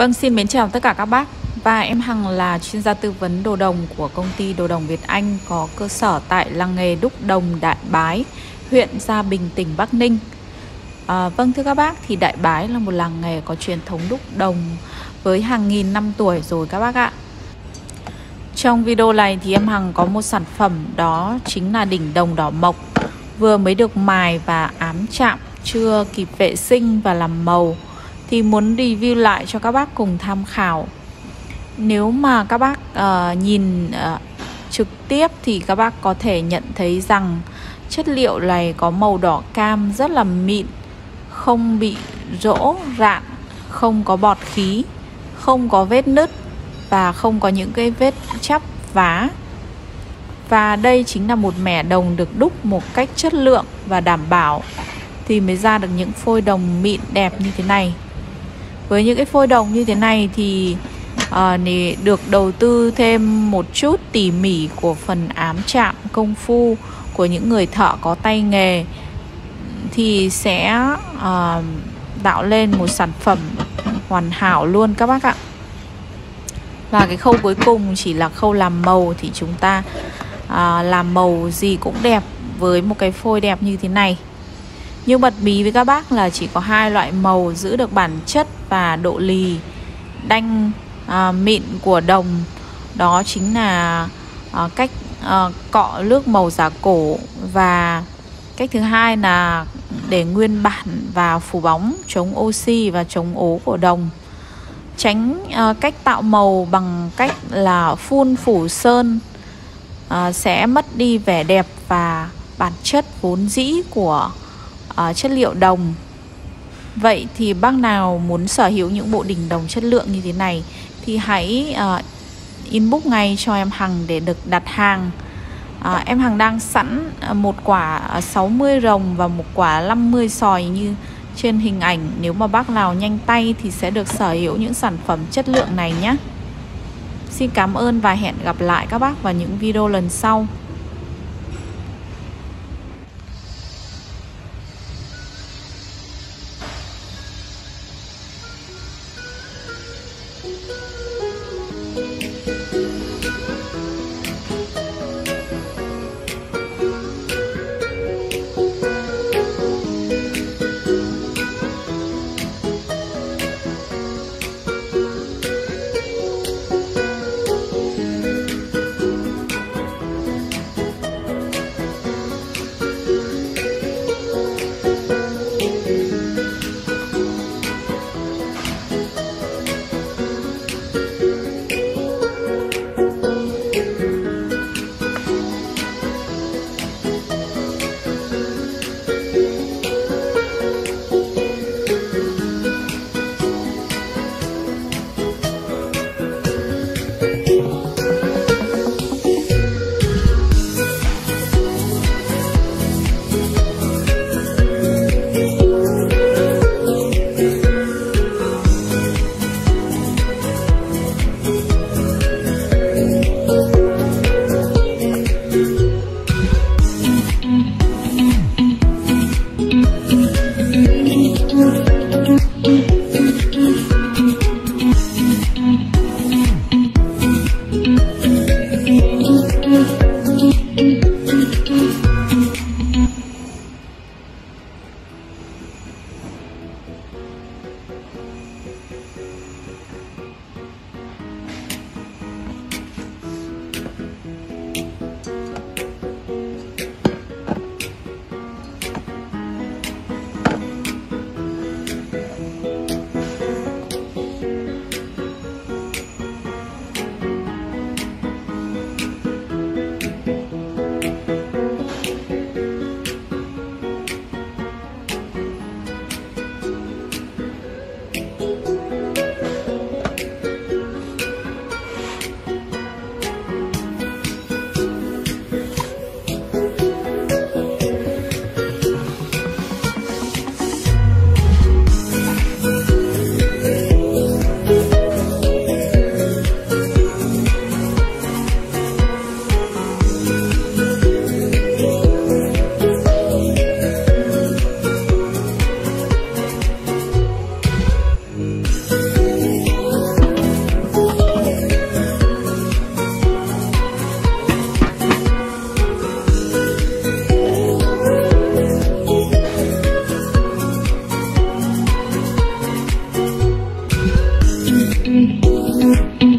Vâng, xin mến chào tất cả các bác. Và em Hằng là chuyên gia tư vấn đồ đồng của công ty Đồ đồng Việt Anh có cơ sở tại làng nghề đúc đồng Đại Bái, huyện Gia Bình, tỉnh Bắc Ninh. Vâng thưa các bác, thì Đại Bái là một làng nghề có truyền thống đúc đồng với hàng nghìn năm tuổi rồi các bác ạ. Trong video này thì em Hằng có một sản phẩm, đó chính là đỉnh đồng đỏ mộc, vừa mới được mài và ám chạm, chưa kịp vệ sinh và làm màu, thì muốn review lại cho các bác cùng tham khảo. Nếu mà các bác nhìn trực tiếp thì các bác có thể nhận thấy rằng chất liệu này có màu đỏ cam rất là mịn, không bị rỗ rạn, không có bọt khí, không có vết nứt và không có những cái vết chắp vá. Và đây chính là một mẻ đồng được đúc một cách chất lượng và đảm bảo thì mới ra được những phôi đồng mịn đẹp như thế này. Với những cái phôi đồng như thế này thì được đầu tư thêm một chút tỉ mỉ của phần ám chạm, công phu của những người thợ có tay nghề thì sẽ tạo lên một sản phẩm hoàn hảo luôn các bác ạ. Và cái khâu cuối cùng chỉ là khâu làm màu, thì chúng ta làm màu gì cũng đẹp với một cái phôi đẹp như thế này. Nhưng bật mí với các bác là chỉ có hai loại màu giữ được bản chất và độ lì đanh mịn của đồng, đó chính là cách cọ nước màu giả cổ, và cách thứ hai là để nguyên bản và phủ bóng chống oxy và chống ố của đồng. Tránh cách tạo màu bằng cách là phun phủ sơn sẽ mất đi vẻ đẹp và bản chất vốn dĩ của chất liệu đồng. Vậy thì bác nào muốn sở hữu những bộ đỉnh đồng chất lượng như thế này thì hãy inbox ngay cho em Hằng để được đặt hàng. Em Hằng đang sẵn một quả 60 rồng và một quả 50 sòi như trên hình ảnh. Nếu mà bác nào nhanh tay thì sẽ được sở hữu những sản phẩm chất lượng này nhé. Xin cảm ơn và hẹn gặp lại các bác vào những video lần sau. Thank you.